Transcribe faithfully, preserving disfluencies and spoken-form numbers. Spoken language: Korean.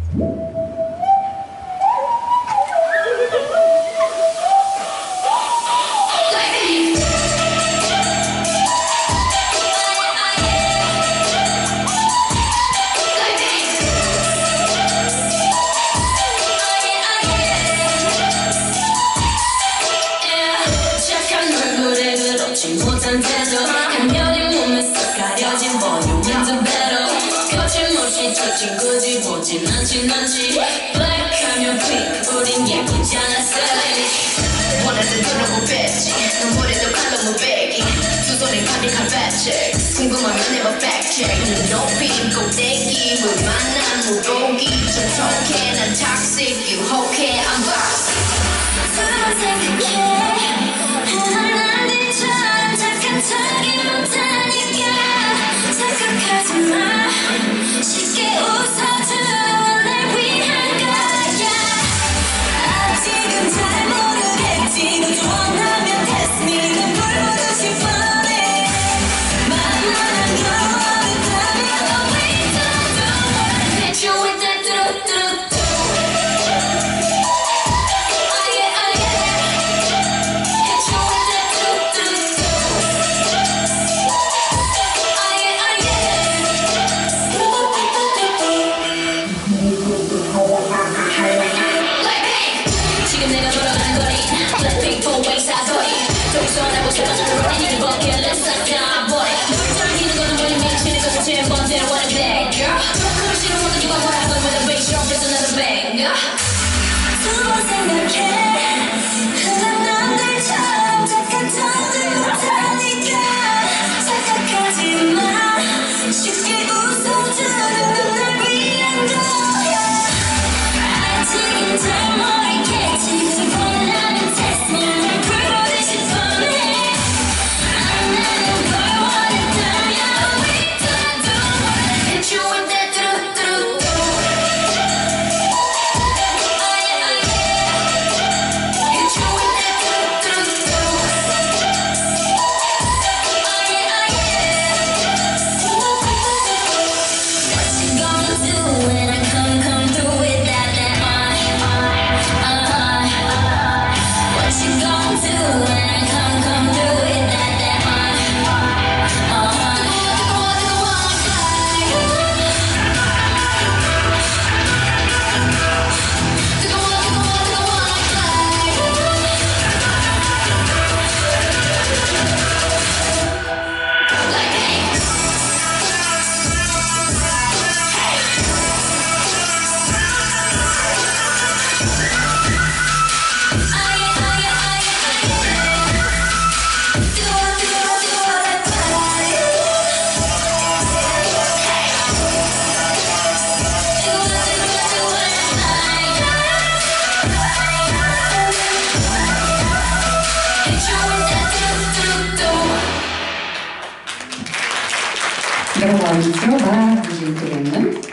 못한 태도 강렬히 몸에서 가려진 volume in the battle 거침없이 저 친구지 보진 않진 않지 Black하면 pink 우린 예쁘잖아 savage 원하는 그런 못 뺐지 눈물에도 칼로 못 빼기 두 손에 가득한 팩트 궁금하면 never fact check 높이 꼭대기 물 만난 물고기 좀 촉해 난 toxic 유혹해 I'm boss 그만 생각해 자기 못하니까 착각하지 마 쉽게 웃어줘 날 위한 거야 아직은 잘 모르겠지 너 원하면 test me 넌 보고 싶어해 만만한 경험을 따면 we don't do hit you with that 뚜루뚜루 지금 내가 돌아가는 거리 Blackpink four way 사거리 동선하고 세워주는 running in bucket let's suck down boy 떨기는 거는 뭐니 미치는 것은 제 번째로 what a bad girl 그럼 싫은 모든 이와 what happened with a bass drum just another bang 두 번 생각해 흔한 남들처럼 착한 척을 못하니까 착각하지 마 쉽게 웃어주는 날 위한 거야 아직은 잘 모르겠지 여러분, 들어봐. 이제 그러면